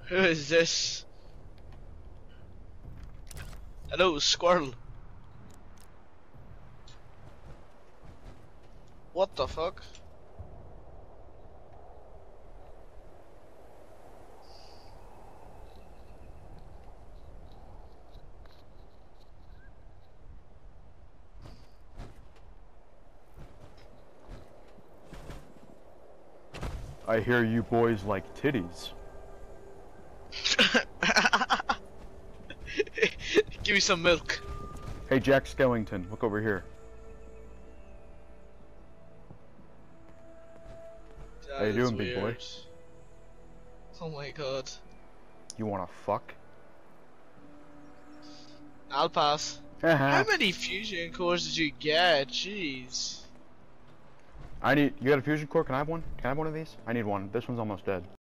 Who is this? Hello, squirrel. What the fuck? I hear you boys like titties. Give me some milk. Hey Jack Skellington, look over here. That How you is doing, big boy? weird. Oh my god. You wanna fuck? I'll pass. How many fusion cores did you get? Jeez. You got a fusion core? Can I have one? Can I have one of these? I need one. This one's almost dead.